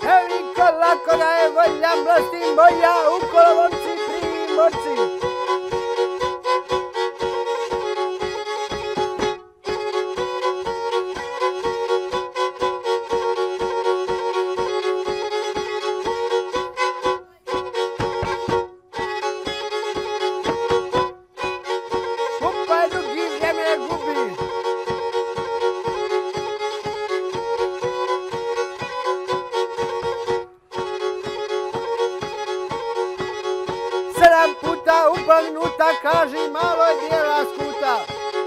Eliko lako da je volja, mlastim boja, u kolovomci primorci. Puta upagnuta, kaži malo je bijela skuta.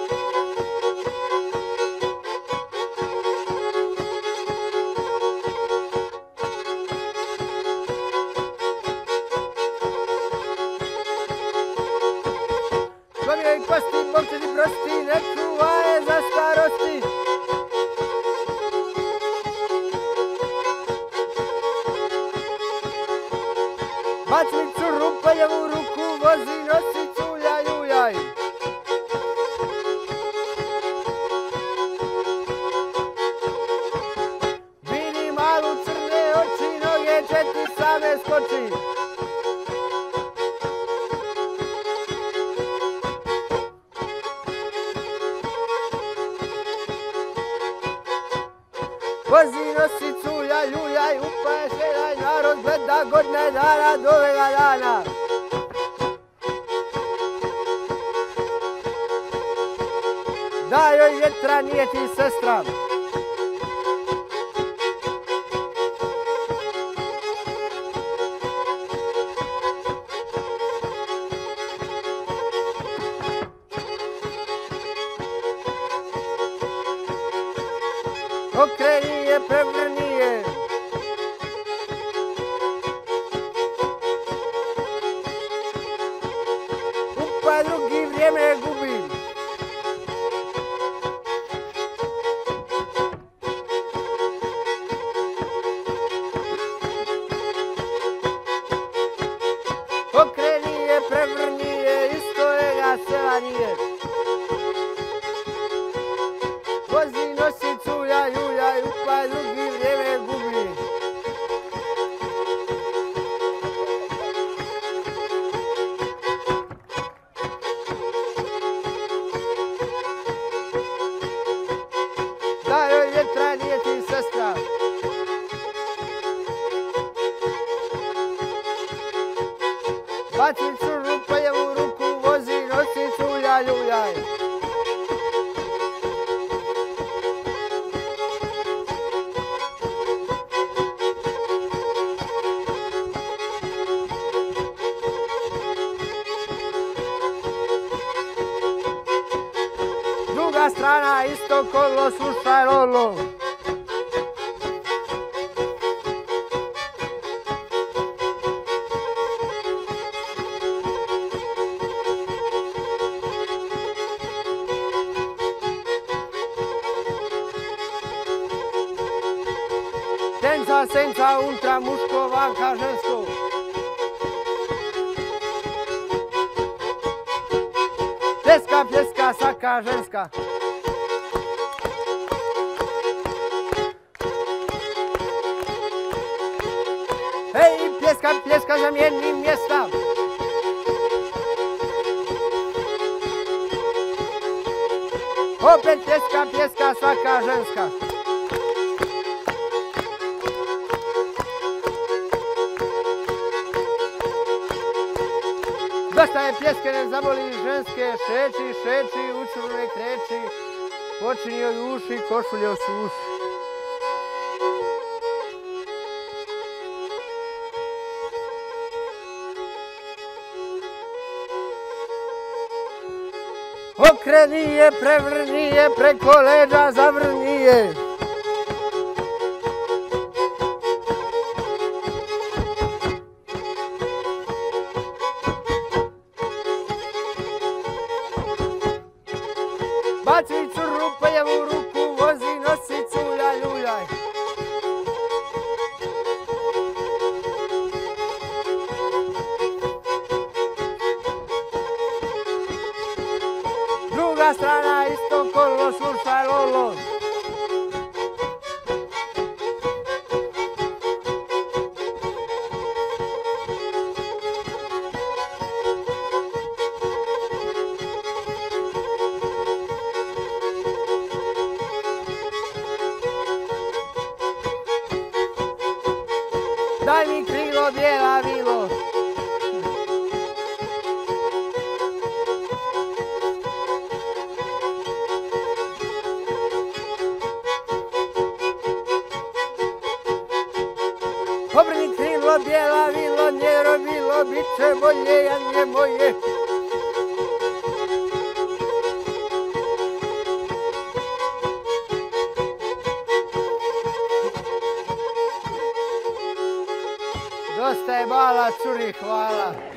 Čovjek kosti, Bog će ti prosti, ne čuva je za starosti. Bacnicu rupaljevu ruku vozi, nosi culja ljujaj. Vidi malu crne oči, noge će ti same skoči. Vozi, nosi culja ljujaj, upaje šedaj, narod gleda godine dana do ovega dana. Daj joj vjetra, nije ti sestra. Okreni je, prevrni je. Upa drugi vrijeme gubi. Okreni je, prevrni je, isto je ga sela nije. Vozi, nosi culja ljujaj, upa drugi vrijeme gubi. Daj joj vjetra, nije ti sestra. Bacnicu rupaljevu ruku vozi, nosi culja ljujaj. Druga strana, isto kolo, slušaj lolo. Senca, senca, ultra, muško, vanka, žensko. Pljeska, pljeska, saka, ženska. Hej, pljeska, pljeska, zamijeni mjesta. Opet pljeska, pljeska, svaka ženska. Dosta je pljeske, ne zaboli ženske, šeći, šeći, učinu ne kreći, počini od uši, košulje osuši. Okreni je, prevrni je, preko leđa zavrni je. Bacnicu rupaljevu ruku vozi, nosi culja ljujaj. Druga strana, isto kolo, slušaj lolo. daj mi krilo bijela vilo. Obrni krilo bijela vilo, njero bilo, bit će bolje, Janje moje. Dosta je bala, curi, hvala.